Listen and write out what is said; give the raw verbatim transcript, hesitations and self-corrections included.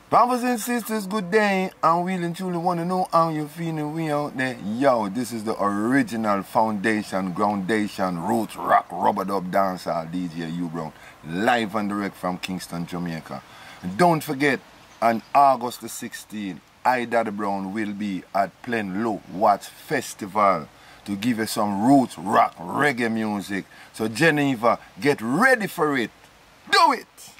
Brothers and sisters, good day, and we really truly want to know how you feeling we out there. Yo, this is the original foundation, groundation, roots, rock, rubber dub dancer D J U Brown, live and direct from Kingston, Jamaica. And don't forget, on August the sixteenth, I, Daddy Brown, will be at Plain Low Watch Festival to give you some roots, rock, reggae music. So Geneva, get ready for it. Do it!